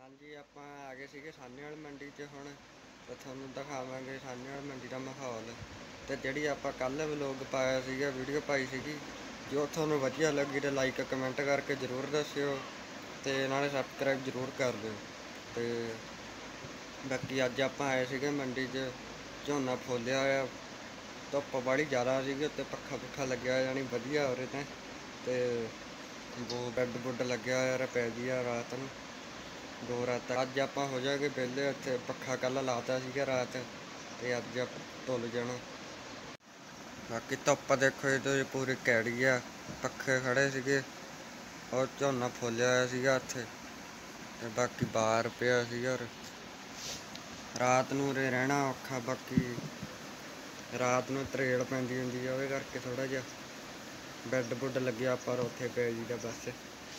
ਹਾਂਜੀ ਆਪਾਂ ਆ ਗਏ ਸੀਗੇ ਸਾਹਨੇਵਾਲ ਮੰਡੀ 'ਚ ਹੁਣ ਤੇ ਤੁਹਾਨੂੰ ਦਿਖਾਵਾਂਗੇ ਸਾਹਨੇਵਾਲ ਮੰਡੀ ਦਾ ਮਾਹੌਲ ਤੇ ਜਿਹੜੀ ਆਪਾਂ ਕੱਲ੍ਹ ਵਲੋਗ ਪਾਇਆ ਸੀਗਾ ਵੀਡੀਓ ਪਾਈ ਸੀਗੀ। ਜੋ ਤੁਹਾਨੂੰ ਵਧੀਆ ਲੱਗੀ ਤਾਂ ਲਾਈਕ ਕਮੈਂਟ ਕਰਕੇ ਜ਼ਰੂਰ ਦੱਸਿਓ ਤੇ ਨਾਲੇ ਸਬਸਕ੍ਰਾਈਬ ਜ਼ਰੂਰ ਕਰ ਦਿਓ। ਤੇ ਬਾਕੀ ਅੱਜ ਆਪਾਂ ਆਏ ਸੀਗੇ ਮੰਡੀ 'ਚ ਝੋਨਾ ਫੋਲਿਆ ਹੋਇਆ, ਧੁੱਪ ਬੜੀ ਜ਼ਿਆਦਾ ਸੀਗੀ, ਉੱਤੇ ਪੱਖਾ ਲੱਗਿਆ ਜਾਣੀ ਵਧੀਆ ਹੋ ਰਹੇ ਤਾਂ ਤੇ ਬੈੱਡ ਬੁੱਡ ਲੱਗਿਆ ਹੋਇਆ ਪੈ ਗਈ ਆ ਰਾਤ ਨੂੰ 2 ਰਾਤ। ਅੱਜ ਆਪਾਂ ਹੋ ਜਾਗੇ ਵਿਹਲੇ, ਇੱਥੇ ਪੱਖਾ ਕੱਲ੍ਹ ਲਾਤਾ ਸੀਗਾ ਰਾਤ ਤੇ ਅੱਜ ਧੁੱਲ ਜਾਣਾ। ਬਾਕੀ ਧੁੱਪ ਦੇਖੋ ਇਹ ਪੂਰੀ ਕੈੜੀ ਆ, ਪੱਖੇ ਖੜੇ ਸੀਗੇ, ਉਹ ਝੋਨਾ ਫੋਲਿਆ ਹੋਇਆ ਸੀਗਾ ਇੱਥੇ ਤੇ ਬਾਕੀ ਬਾਹਰ ਪਿਆ ਸੀਗਾ। ਰਾਤ ਨੂੰ ਉਰੇ ਰਹਿਣਾ ਔਖਾ, ਬਾਕੀ ਰਾਤ ਨੂੰ ਤਰੇੜ ਪੈਂਦੀ ਹੁੰਦੀ ਆ, ਉਹਦੇ ਕਰਕੇ ਥੋੜ੍ਹਾ ਜਿਹਾ ਬੈੱਡ ਬੁੱਡ ਲੱਗਿਆ ਪਰ ਉੱਥੇ ਪੈ ਜੀਦਾ ਬਸ।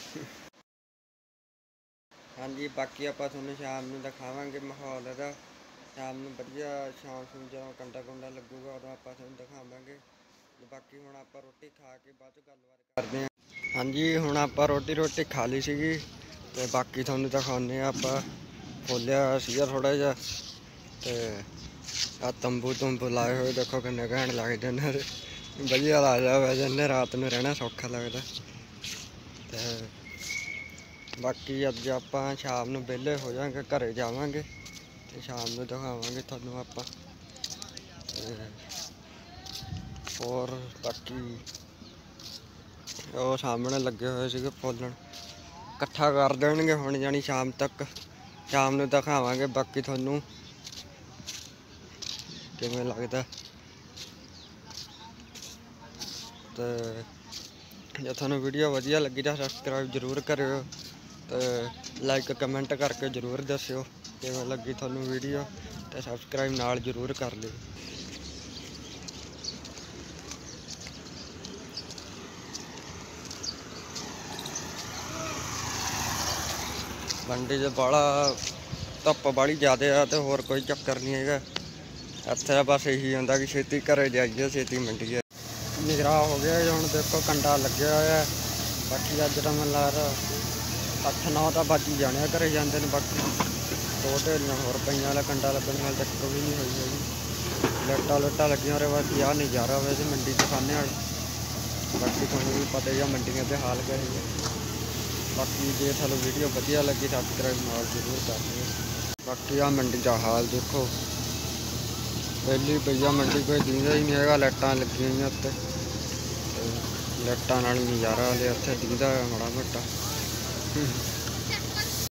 ਹਾਂਜੀ ਬਾਕੀ ਆਪਾਂ ਤੁਹਾਨੂੰ ਸ਼ਾਮ ਨੂੰ ਦਿਖਾਵਾਂਗੇ ਮਾਹੌਲ ਇਹਦਾ, ਸ਼ਾਮ ਨੂੰ ਵਧੀਆ ਸ਼ਾਮ ਜਦੋਂ ਕੰਡਾ ਕੁੰਡਾ ਲੱਗੂਗਾ ਉਦੋਂ ਆਪਾਂ ਤੁਹਾਨੂੰ ਦਿਖਾਵਾਂਗੇ। ਬਾਕੀ ਹੁਣ ਆਪਾਂ ਰੋਟੀ ਖਾ ਕੇ ਬਾਅਦ 'ਚ ਗੱਲਬਾਤ ਕਰਦੇ ਹਾਂ। ਹਾਂਜੀ ਹੁਣ ਆਪਾਂ ਰੋਟੀ ਖਾ ਲਈ ਸੀਗੀ ਤੇ ਬਾਕੀ ਤੁਹਾਨੂੰ ਦਿਖਾਉਂਦੇ ਹਾਂ। ਆਪਾਂ ਫੋਲਿਆ ਸੀਗਾ ਥੋੜ੍ਹਾ ਜਿਹਾ ਤੇ ਆ ਤੰਬੂ ਲਾਏ ਹੋਏ ਦੇਖੋ ਕਿੰਨੇ ਘੈਂਟ ਲੱਗਦੇ ਨੇ, ਵਧੀਆ ਲੱਗਦਾ ਵੈਸੇ ਇਹਨੇ ਰਾਤ ਨੂੰ ਰਹਿਣਾ ਸੌਖਾ ਲੱਗਦਾ। ਤੇ ਬਾਕੀ ਅੱਜ ਆਪਾਂ ਸ਼ਾਮ ਨੂੰ ਵਿਹਲੇ ਹੋ ਜਾਵਾਂਗੇ, ਘਰੇ ਜਾਵਾਂਗੇ ਤੇ ਸ਼ਾਮ ਨੂੰ ਦਿਖਾਵਾਂਗੇ ਤੁਹਾਨੂੰ ਆਪਾਂ। ਹੋਰ ਬਾਕੀ ਉਹ ਸਾਹਮਣੇ ਲੱਗੇ ਹੋਏ ਸੀਗੇ ਫੁੱਲਣ, ਇਕੱਠਾ ਕਰ ਦੇਣਗੇ ਹੁਣ ਜਾਣੀ ਸ਼ਾਮ ਤੱਕ, ਸ਼ਾਮ ਨੂੰ ਦਿਖਾਵਾਂਗੇ ਬਾਕੀ ਤੁਹਾਨੂੰ ਕਿਵੇਂ ਲੱਗਦਾ। ਤੇ ਜੇ ਤੁਹਾਨੂੰ ਵੀਡੀਓ ਵਧੀਆ ਲੱਗੀ ਤਾਂ ਸਬਸਕ੍ਰਾਈਬ ਜ਼ਰੂਰ ਕਰਿਓ ਤੇ ਲਾਈਕ ਕਮੈਂਟ ਕਰਕੇ ਜ਼ਰੂਰ ਦੱਸਿਓ ਕਿਵੇਂ ਲੱਗੀ ਤੁਹਾਨੂੰ ਵੀਡੀਓ, ਤੇ ਸਬਸਕ੍ਰਾਈਬ ਨਾਲ ਜ਼ਰੂਰ ਕਰ ਲਿਓ। ਮੰਡੀ 'ਚ ਬਾਹਲਾ ਧੁੱਪ ਬਾਹਲੀ ਜ਼ਿਆਦਾ ਆ ਤੇ ਹੋਰ ਕੋਈ ਚੱਕਰ ਨਹੀਂ ਹੈਗਾ ਇੱਥੇ, ਬਸ ਇਹੀ ਹੁੰਦਾ ਕਿ ਛੇਤੀ ਘਰੇ ਜਾਈਏ, ਛੇਤੀ ਮੰਡੀ ਹੈ। ਨਿਗਰਾ ਹੋ ਗਿਆ ਹੁਣ ਦੇਖੋ ਕੰਡਾ ਲੱਗਿਆ ਹੋਇਆ, ਬਾਕੀ ਅੱਜ ਤਾਂ ਮੈਨੂੰ ਲੱਗਦਾ 8-9 ਤਾਂ ਵੱਜ ਹੀ ਜਾਣੇ ਆ ਘਰੇ ਜਾਂਦੇ ਨੇ। ਬਾਕੀ 2 ਢੇਰੀਆਂ ਹੋਰ ਪਈਆਂ ਵਾਲਾ ਕੰਡਾ ਲੱਗਣ ਨਾਲ ਚੱਕ ਵੀ ਨਹੀਂ ਹੋਈ ਹੈਗੀ, ਲੱਟਾਂ ਲੱਗੀਆਂ ਉਹਦੇ ਬਾਅਦ ਆਹ ਨਜ਼ਾਰਾ ਵੈਸੇ ਮੰਡੀ 'ਚ ਸਾਹਨੇਵਾਲ। ਬਾਕੀ ਤੁਹਾਨੂੰ ਵੀ ਪਤਾ ਹੀ ਆ ਮੰਡੀਆਂ ਦੇ ਹਾਲ ਕਿਹੋ ਜਿਹੇ। ਬਾਕੀ ਜੇ ਤੁਹਾਨੂੰ ਵੀਡੀਓ ਵਧੀਆ ਲੱਗੀ ਸਬਸਕ੍ਰਾਈਬ ਨਾਲ ਜ਼ਰੂਰ ਕਰ ਦਿਓ। ਬਾਕੀ ਆਹ ਮੰਡੀ ਦਾ ਹਾਲ ਦੇਖੋ, ਪਹਿਲੀ ਪਈਆ ਮੰਡੀ ਕੋਈ ਦਿਖਦਾ ਹੀ ਨਹੀਂ ਹੈਗਾ, ਲਾਈਟਾਂ ਲੱਗੀਆਂ ਹੋਈਆਂ ਉੱਤੇ, ਲਾਈਟਾਂ ਨਾਲ ਨਜ਼ਾਰਾ ਲਿਆ ਉੱਥੇ ਦਿਖਦਾ ਮਾੜਾ ਮੋਟਾ।